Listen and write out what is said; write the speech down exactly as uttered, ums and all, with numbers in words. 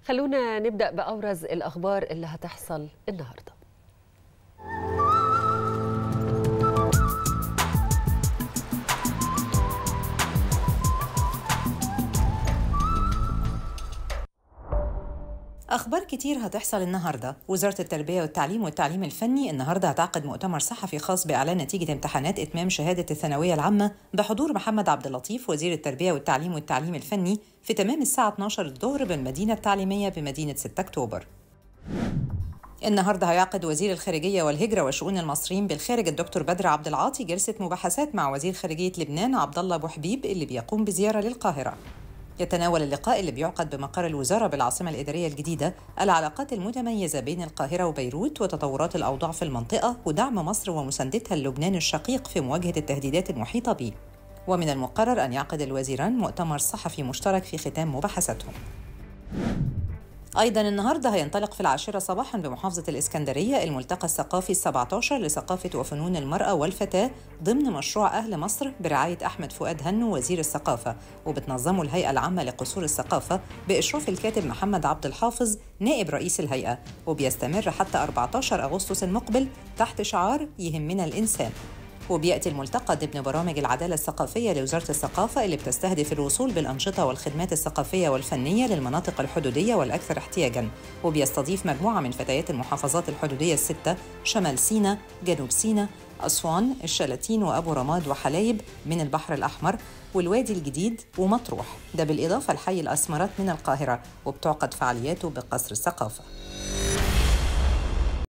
خلونا نبدأ بأبرز الأخبار اللي هتحصل النهاردة. أخبار كتير هتحصل النهاردة. وزارة التربية والتعليم والتعليم الفني النهاردة هتعقد مؤتمر صحفي خاص بإعلان نتيجة امتحانات إتمام شهادة الثانوية العامة بحضور محمد عبد اللطيف وزير التربية والتعليم والتعليم الفني في تمام الساعة اثناشر الظهر بالمدينة التعليمية بمدينة ستة أكتوبر. النهارده هيعقد وزير الخارجية والهجرة وشؤون المصريين بالخارج الدكتور بدر عبد العاطي جلسة مباحثات مع وزير خارجية لبنان عبد الله أبو حبيب اللي بيقوم بزيارة للقاهرة. يتناول اللقاء اللي بيعقد بمقر الوزارة بالعاصمة الإدارية الجديدة العلاقات المتميزة بين القاهرة وبيروت وتطورات الأوضاع في المنطقة ودعم مصر ومساندتها للبنان الشقيق في مواجهة التهديدات المحيطة به. ومن المقرر أن يعقد الوزيران مؤتمر صحفي مشترك في ختام مباحثاتهم. أيضاً النهاردة هينطلق في العاشرة صباحاً بمحافظة الإسكندرية الملتقى الثقافي السبعة عشر لثقافة وفنون المرأة والفتاة ضمن مشروع أهل مصر برعاية أحمد فؤاد هنو وزير الثقافة، وبتنظمه الهيئة العامة لقصور الثقافة بإشراف الكاتب محمد عبد الحافظ نائب رئيس الهيئة، وبيستمر حتى أربعة عشر أغسطس المقبل تحت شعار يهمنا الإنسان. وبيأتي الملتقى ضمن برامج العدالة الثقافية لوزارة الثقافة اللي بتستهدف الوصول بالأنشطة والخدمات الثقافية والفنية للمناطق الحدودية والأكثر احتياجاً، وبيستضيف مجموعة من فتيات المحافظات الحدودية الستة شمال سيناء، جنوب سيناء، أسوان، الشلاتين وأبو رماد وحلايب من البحر الأحمر والوادي الجديد ومطروح، ده بالإضافة لحي الأسمرات من القاهرة، وبتعقد فعالياته بقصر الثقافة.